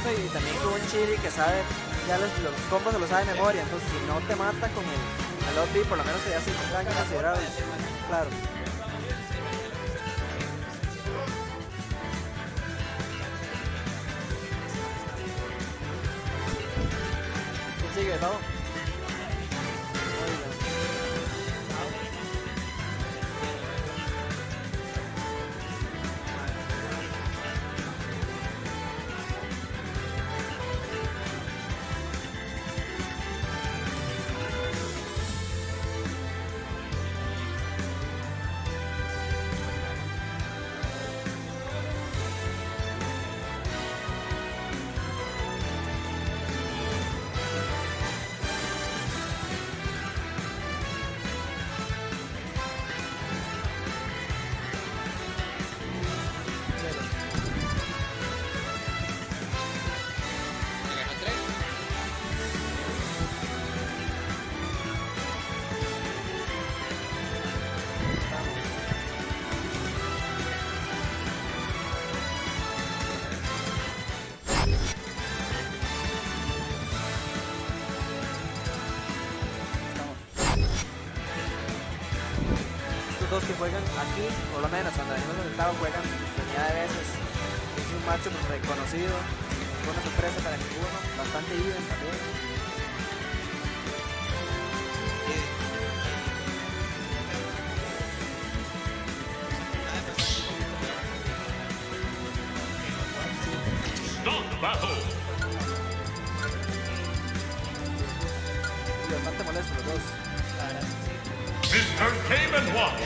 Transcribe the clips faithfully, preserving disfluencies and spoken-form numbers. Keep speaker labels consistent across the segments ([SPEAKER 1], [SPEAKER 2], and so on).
[SPEAKER 1] Y también con un chili que sabe, ya los, los combos se los sabe de memoria, entonces si no te mata con el, el up B, por lo menos te hace un daño considerable. Claro. ¿Quién sigue, Pau? Que juegan aquí, por lo menos cuando venimos al octavo, juegan infinidad de veces. Es un macho reconocido, buena sorpresa para ninguno, bastante even también. Y bastante molesto los dos.
[SPEAKER 2] mister Game and Watch.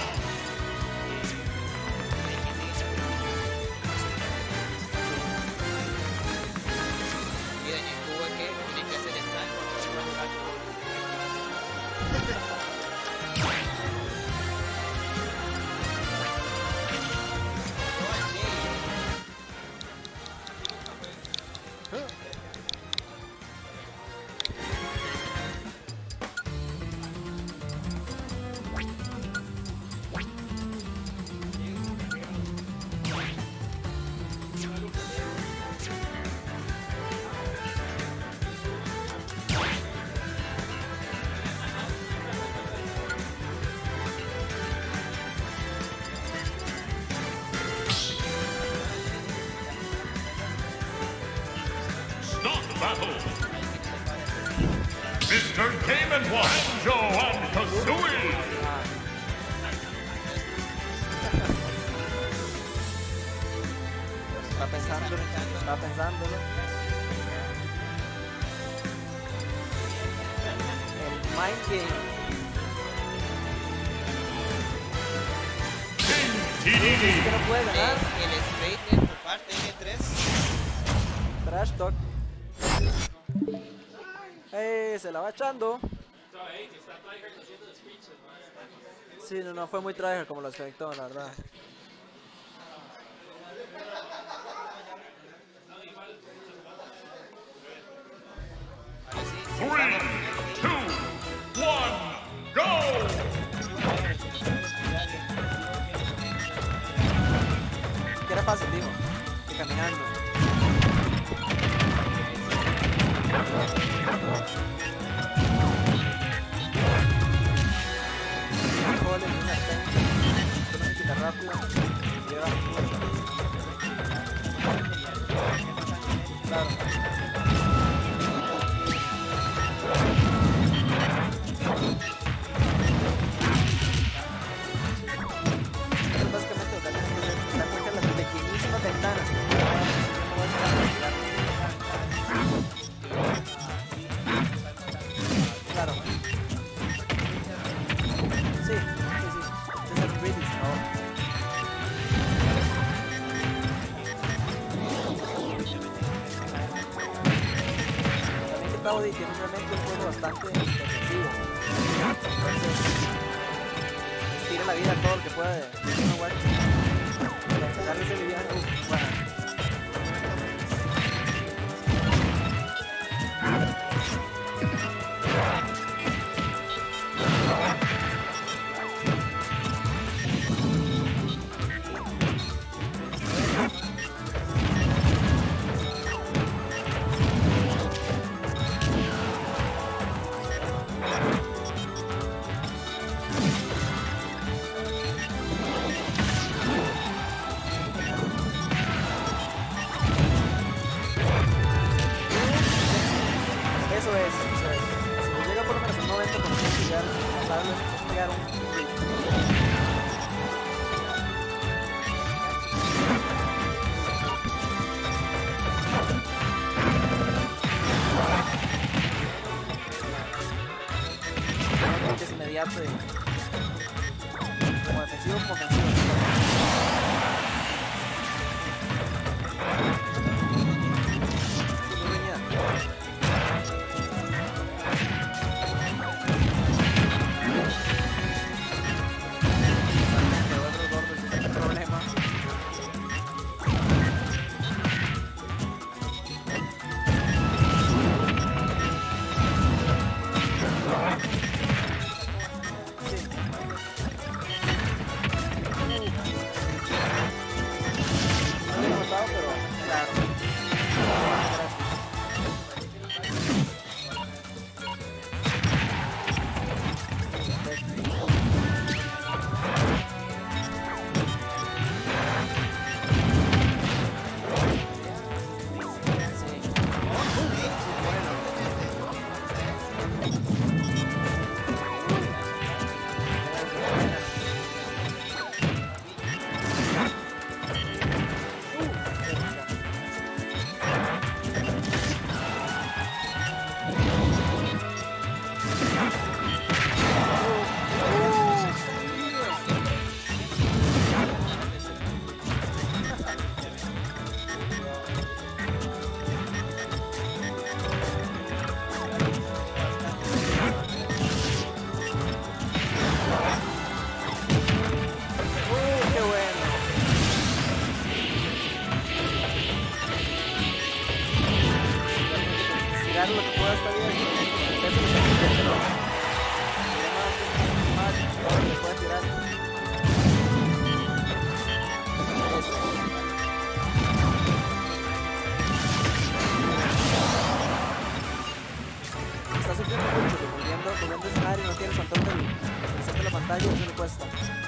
[SPEAKER 2] mister Game and Watch, Joan Kazooie.
[SPEAKER 1] Está pensando, está pensándolo. El Mind Game. Es que no puede ganar.
[SPEAKER 3] El straight por parte de tres.
[SPEAKER 1] Trash Talk. ¡Ey! Se la va echando. Sí, no, no fue muy tryhard como lo expectó, la verdad.
[SPEAKER 2] Three, two, one, go!
[SPEAKER 1] Que era fácil, dijo. Caminando. Joder, una una quita rápido. Lleva claro. Es básicamente lo que tienen que hacer, dar cuenta de las pequeñísimas ventanas. Claro. Sí, sí, sí. Es el British, ¿no? También que Paudi tiene realmente un juego bastante defensivo. Entonces, estira la vida todo lo que pueda de uno guacho. Para empezar ese liviano, bueno. agarre lo que pueda está bien. Eso lo tengo que pero más todo lo que pueda tirar. Eso. Está sufriendo mucho, que volviendo, volviendo a escenario no tiene el control del, del centro de la pantalla y eso le cuesta.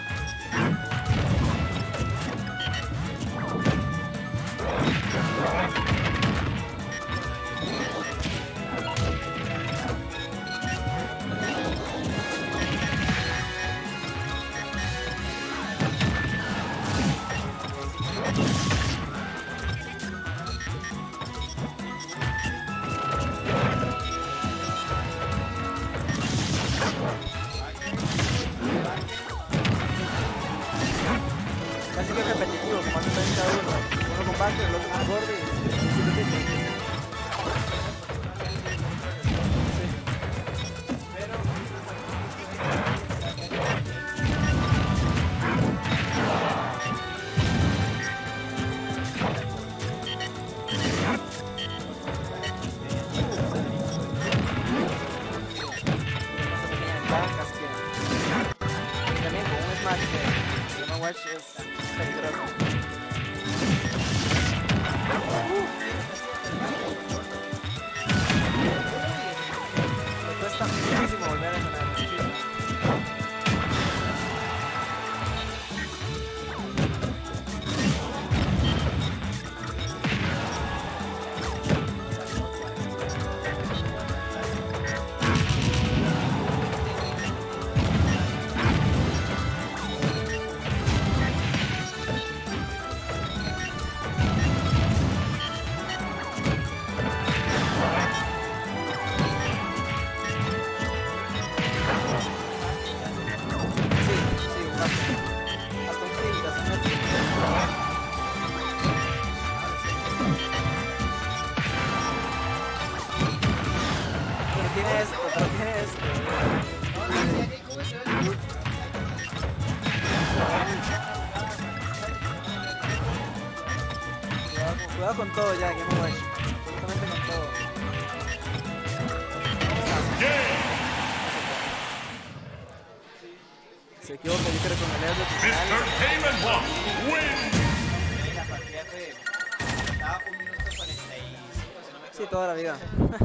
[SPEAKER 1] Casi que es repetitivo, como hace treinta uno. Uno con back, el otro con borde y se repite. Sí. Pero... casi que... también con un smash que se llama Watch es peligroso. Me cuesta muchísimo volver a ganar, muchísimo. Tiene esto, pero tiene esto. Cuidado con, cuidado con todo ya, GnW. Absolutamente con todo. Se equivoca, yo creo que con el Earth
[SPEAKER 2] mister win.
[SPEAKER 3] La partida fue... estaba un minuto cuarenta y cinco, si no me equivoco.
[SPEAKER 1] sí, toda la vida.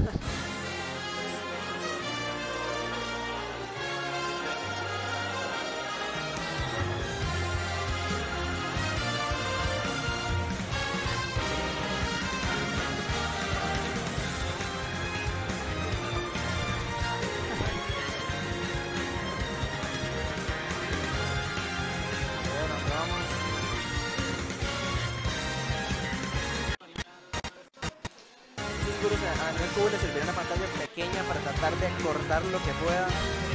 [SPEAKER 1] A nivel cubo le serviría una pantalla pequeña para tratar de cortar lo que pueda.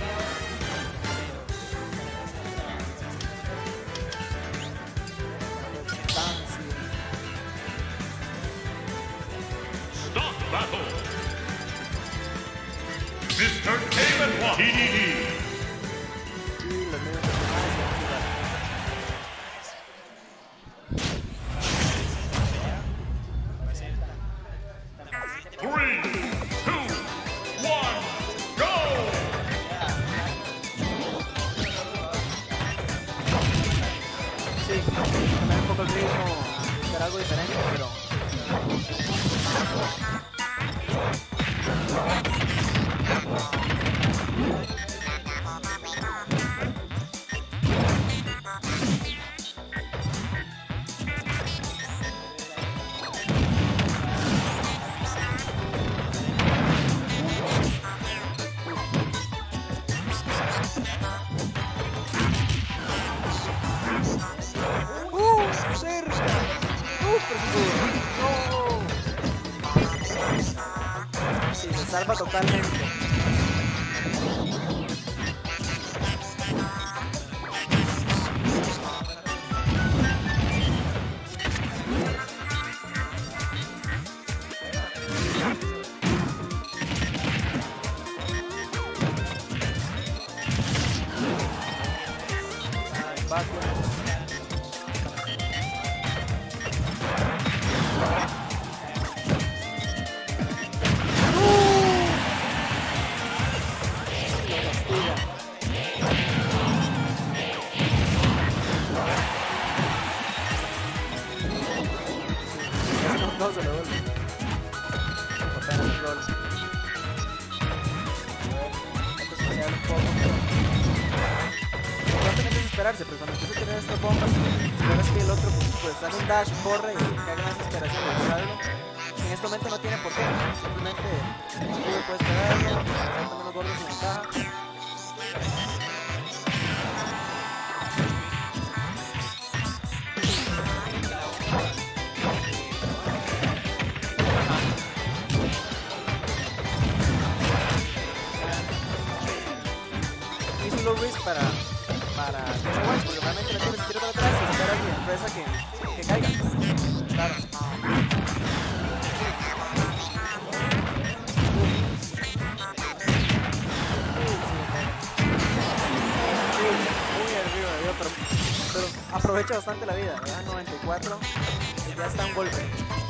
[SPEAKER 2] Stop battle. mister Game Dedede.
[SPEAKER 1] Y los mismos personajes que vamos a jugar.
[SPEAKER 2] Three, two, one, go!
[SPEAKER 1] Sí, cambiar un poco el ritmo, buscar algo diferente, pero... Sí, se salva totalmente. ¡Uh! esperarse, pero cuando empieza a tener estas bombas, esperas que el otro pues sale un dash, corre y caiga en la desesperación de usarlo. En este momento no tiene por qué, simplemente tú puedes pegarlo, saltan unos gordos sin ventaja. Hizo low risk para para GnW, porque realmente no tienes que tirar para atrás y esperas y empresa que, que caiga. Claro. Muy arriba, yo, pero, pero aprovecha bastante la vida, ¿verdad? noventa y cuatro y ya está un golpe.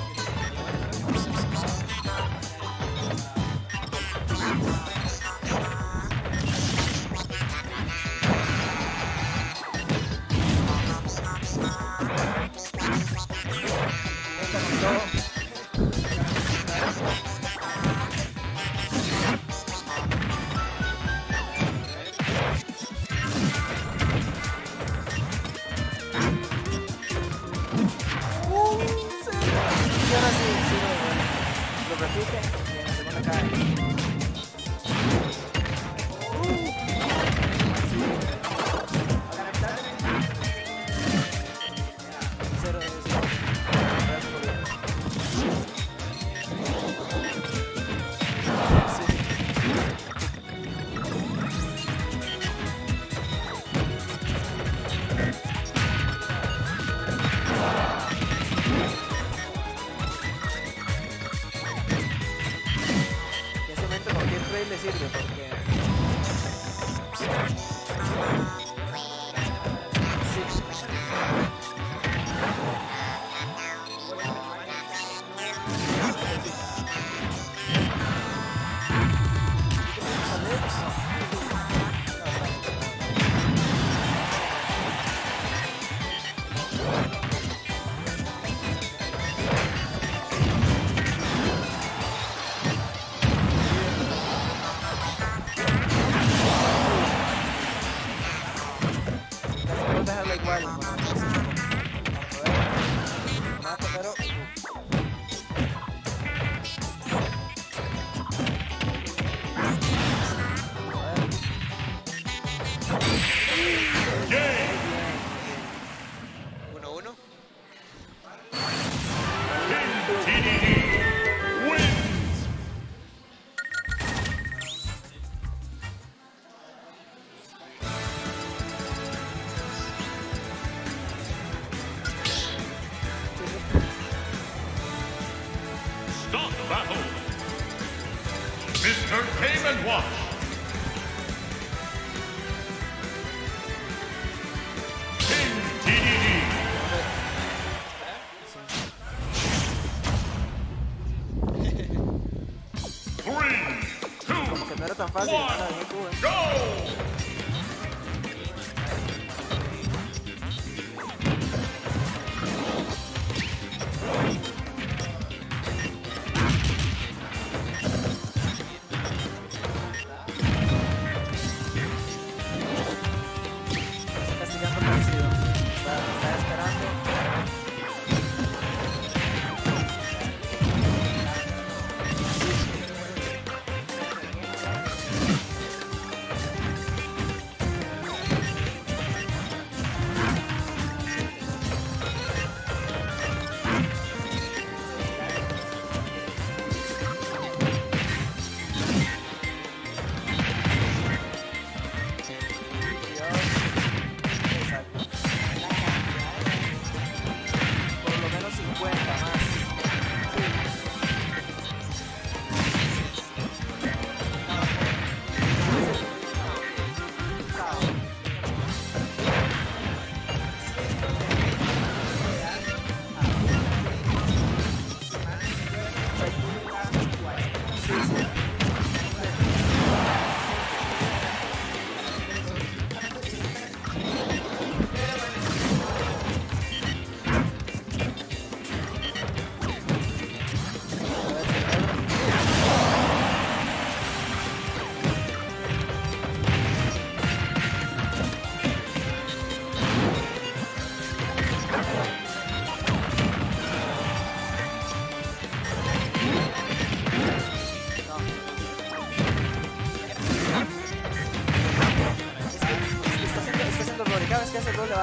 [SPEAKER 1] Le sirve porque igual, bueno, mata, pero
[SPEAKER 3] uno uno.
[SPEAKER 2] Stop battle. Mister Game and Watch. King D D D. Three, two,
[SPEAKER 1] como que no era tan fácil,
[SPEAKER 2] one,
[SPEAKER 1] nada, bien cool, ¿eh?
[SPEAKER 2] go!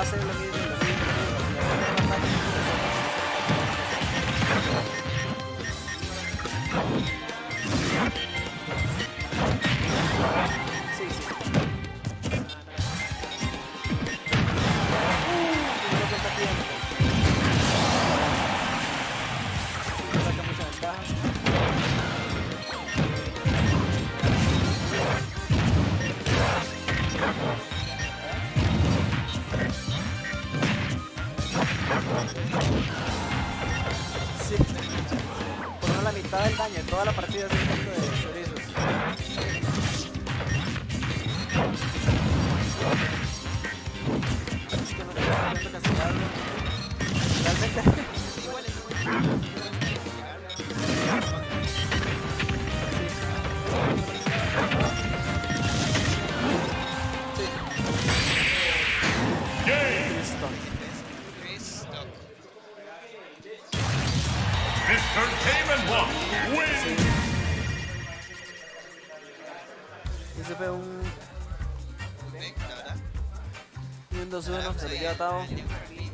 [SPEAKER 1] hacer lo mismo, lo mismo, lo mismo. Si le ponen una ataque, sí, sí. Uh, no se está pidiendo. No saca mucha ventaja. Sí. Por no la mitad del daño, toda la partida es un punto de chorizos. Es que no te gusta tanto castigarlo. Realmente.
[SPEAKER 3] Igual es muy
[SPEAKER 2] Game.
[SPEAKER 1] Listo.
[SPEAKER 2] mister Game and Watch wins.
[SPEAKER 1] Ese fue un... Y un dos uno, se lo lleva Tao.